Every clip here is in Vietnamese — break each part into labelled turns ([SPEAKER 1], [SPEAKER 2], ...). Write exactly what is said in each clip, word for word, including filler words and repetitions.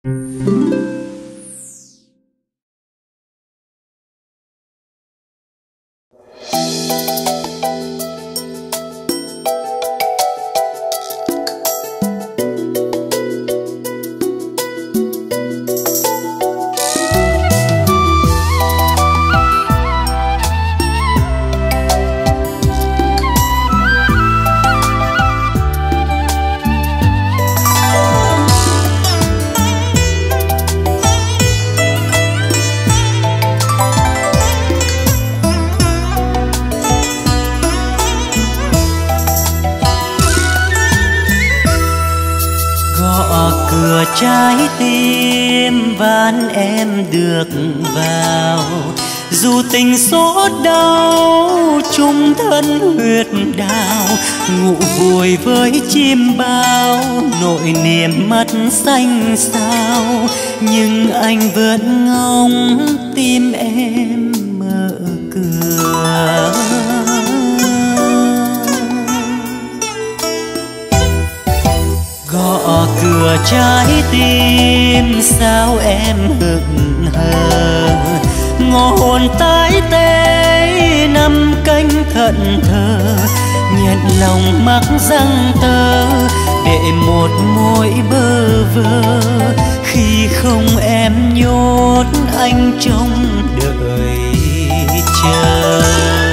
[SPEAKER 1] Trái tim van em được vào, dù tình số đau chung thân huyết đào, ngủ vùi với chim bao nỗi niềm mắt xanh xao, nhưng anh vẫn ngóng tim em mở cửa. Gõ cửa trái tim sao em hững hờ, ngõ hồn tái tê nằm canh thận thờ, nhận lòng mắc răng tơ để một môi bơ vơ, khi không em nhốt anh trong đợi chờ.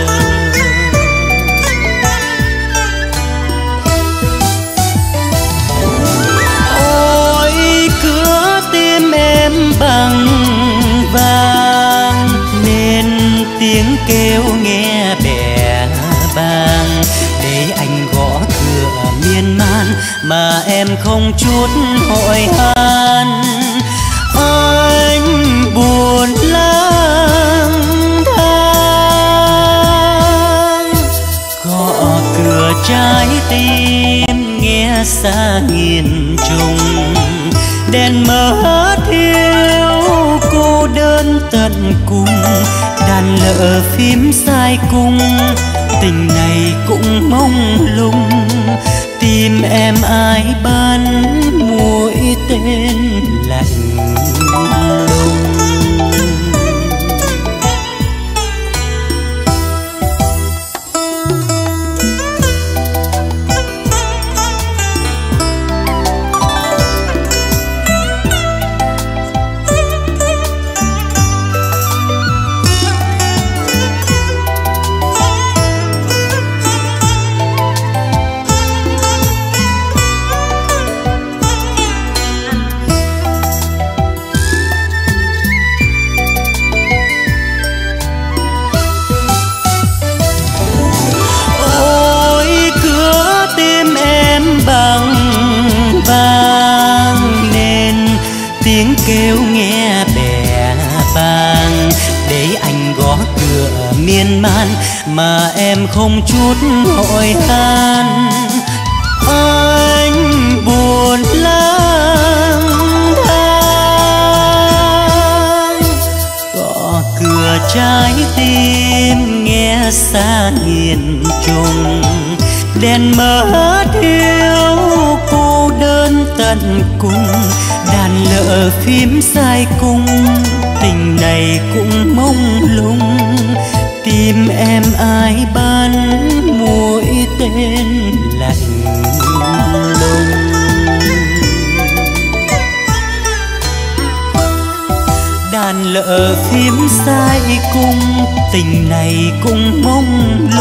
[SPEAKER 1] Em bằng vàng nên tiếng kêu nghe bẻ bàng, để anh gõ cửa miên man mà em không chút hỏi han. Anh buồn lang thang gõ cửa trái tim nghe xa nghìn trùng, đèn mờ thiếu cô đơn tận cùng, đàn lợ phím sai cung, tình này cũng mông lung, tim em ai ban mũi tên lạnh lùng. Tiếng kêu nghe bẻ bàng, để anh gõ cửa miên man mà em không chút hỏi han. Anh buồn lang thang gõ cửa trái tim nghe xa nghìn trùng, đèn mờ thiếu cô đơn tận cùng, đàn lợ phím sai cung, tình này cũng mông lung, tim em ai ban mũi tên lạnh lùng. Đàn lợ phím sai cung, tình này cũng mông